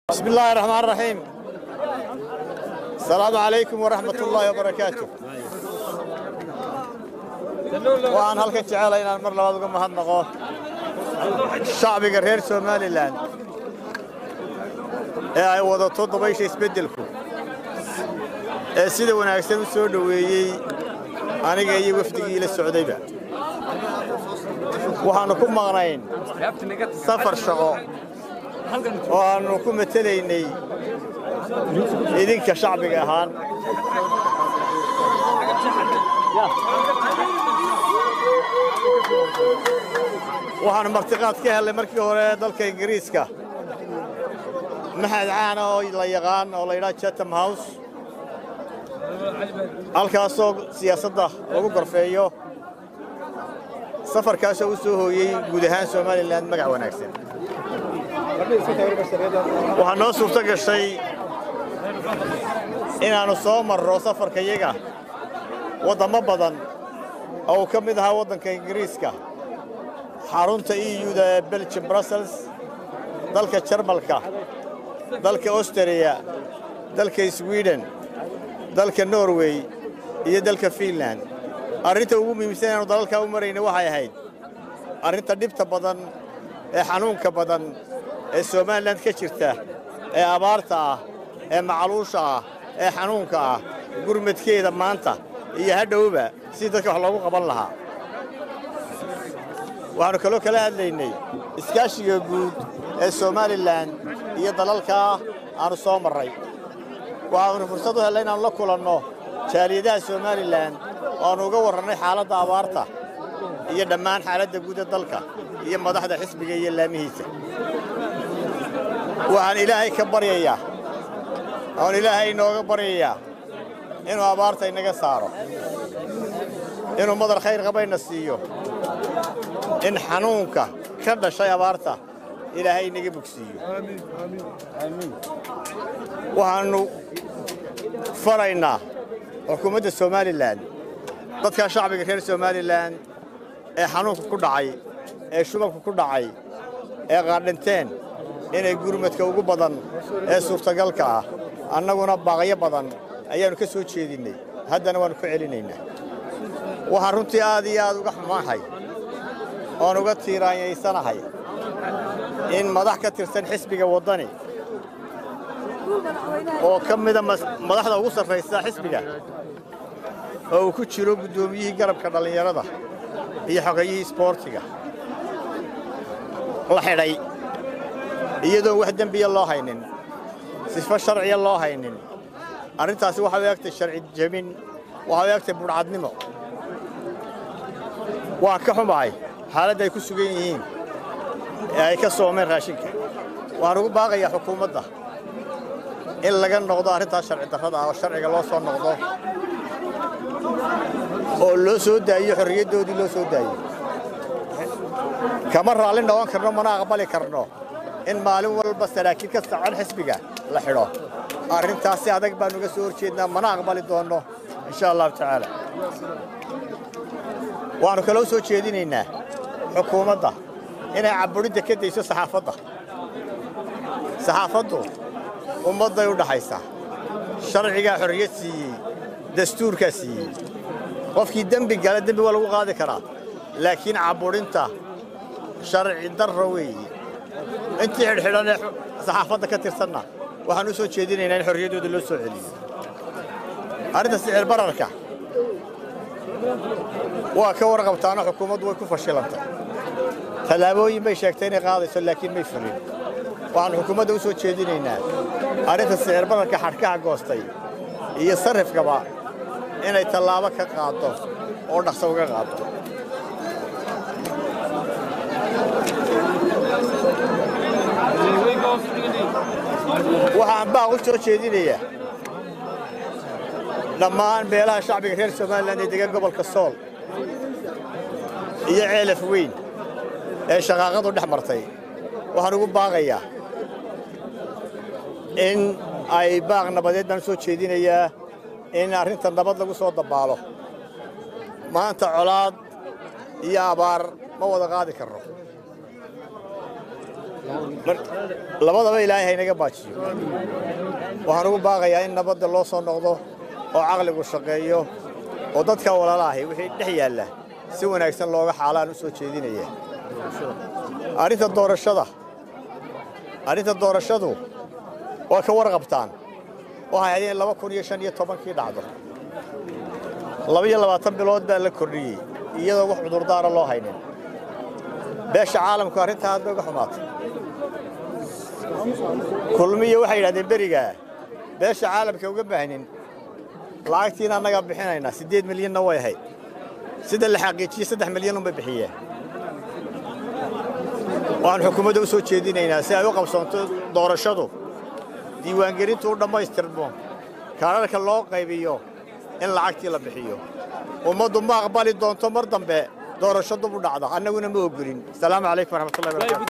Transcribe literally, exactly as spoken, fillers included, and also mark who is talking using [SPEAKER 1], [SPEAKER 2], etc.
[SPEAKER 1] بسم الله الرحمن الرحيم. السلام عليكم ورحمة الله وبركاته. وأنا هلك جعلين المرة لوضع مهنقه الشعب غير سومالي لاند أي وضع توضع بيش يسبدلكم سيدة وناكسن سودوي أنا جاي وفدي إلى السعودية وحنكون مغنين سفر شغال وأنا كم تليني إذن كشعب جهان وأنا مرتقات كهل مركي هو ذلك إنجليزكا محد عانا ولا يغان ولا يراد شتم هاوس الكاسوق سياسة وقر فيه سفر كاسو وسوه يجودهان سومالي لاند مقع وناكسن waxaa noo suurto gashay inaanu soo marro safarkayaga wadamo badan oo ka mid ahaa waddanka Ingiriiska xarunta E U-da ee Belgium Brussels dalka Jarmalka dalka Austria dalka Sweden dalka Norway iyo dalka Finland arrinta ugu muhiimsan ee dalalka u marayna waxay ahayd arrinta dhibta badan ee xanuunka badan ee Soomaaliland ka jirta ee abaarta ah ee macluusha ah ee xanuunka ah gurmadkeeda maanta iyo hadhowba si dadka wax loogu qaban lahaa waxaanu kaloo kala hadlaynay iskaashiga guud ee Soomaaliland iyo dalalka aanu soo maray waxaanu fursad u helay inaan la kulanno jaaliyadaha Soomaaliland oo uga warranay xaaladda abaarta iyo dhammaan xaaladda guud ee dalka iyo madaxda xisbiga iyo laamihiisa waxaan ilaahay ka baryayaa oo ilaahay inooga baryayaa inuu abaarta inaga saaro inuu madar khayr qabayna siiyo in xanuunka ka dhashay abaarta ilaahay inaga bogsiiyo aamin aamin aamin waxaanu faraynaa xukuumadda Soomaaliland dadka shacbiga reer Soomaaliland ee xanuunka ku dhacay ee shubanka ku dhacay ee qaadinteen inay gurmadka ugu badan ee suurtagalka ah annaguna baaqyo badan ayaanu ka soo jeedinay haddana waan ku celinaynaa waxaan runtii aad iyo aad uga xumahay oo uga tiiraanyaysanahay in madax ka tirsan xisbiga wadani oo ka mid ah madaxda ugu sarreysa xisbiga oo ku jiro gudoomiyihii garabka dhalinyarada iyo xogeeyihii sportiga la xidhay iyadoo wax dambiya loo haynin sifo sharciya loo haynin arrintaasi waxa ay agtay sharci jabin waxa ay agtay burcadnimo waa ka xumahay xaaladda ay ku sugan yihiin ee ay ka soomeen raashinka waan ugu baaqayaa xukuumadda in laga noqdo arrintaas sharci darrada ah oo sharciga loo soo noqdo oo loo soo daayo xorriyaddoodii loo soo daayo kama raalli noqon karno mana aqbali karno in maalin walba saraakiil ka socon xisbiga la xidho arrintaasi adag baan uga soo horjeednaa mana aqbali doono insha Allah taala waanu kala soo jeedinaynaa xukuumadda inay caburinta ka dayso saxaafadda saxaafaddu ummadda u dhaxaysa sharciga xorriyad siiyay dastuurka siiyay qofkii dambi gala dambi waa lagu qaadi karaa laakiin caburinta sharci darro weeye intii xidhan saxaafadda ka tirsanna waxaan u soo jeedinaynaa in xorriyaddooda loo soo celiyo arrinta sicir bararka waa ka warqabtaana xukuumaddu way ku fashilantay tallaabooyin bay sheegtay inay qaadayso laakiin may fulin waxaan xukuumadda u soo jeedinaynaa arrinta sicir bararka xadhkaha goostay iyo sarifkaba inay tallaabo ka qaado oo dhaqso uga qaado waxaan baa u soo jeedinayaa dhammaan beelaha shacbiga reer Soomaaliland ee degan gobolka Sool iyo ceelaf weyn ee shaqaaqadu dhex martay waxaan ugu baaqayaa in ay baaq nabadeed baan soo jeedinayaa in arrinta nabad lagu soo dabaalo maanta colaad iyo abaar ma wada qaadi karno labadaba ilaahay haynaga baajiyo waxaan ugu baaqayaa in nabadda loo soo noqdo oo caqligu shaqeeyo oo dadka walaalaahay wixii dhex yaalla si wanaagsan looga xaalaan u soo jeedinaya arrinta doorashada arrinta doorashadu waa ka warqabtaan waxay ahayd in laba kun iyo shan iyo tobankii dhacdo laba iyo labaatan bilood baa la kordhiyey iyadoo wax cudurdaara loo haynin beesha caalamku arrintaa aad bay uga xumaatay kulmiye waxay yidhahdeen berigaa beesha caalamka uga baahnin lacagtiina annagaa bixinaynaa siddeed milyanna way ahayd sida la xaqiijiyey saddex milyan unbay bixiyeen waxaan xukuumadda u soo jeedinaynaa si ay u qabsoonto doorashadu diiwaangelintu u dhammaystirmo kaararka loo qaybiyo in lacagtii la bixiyo ummaddu ma aqbali doonto mar dambe doorasho dib u dhacda annaguna ma ogolin asalaamu calaykum waraxmatullahi wabarakatu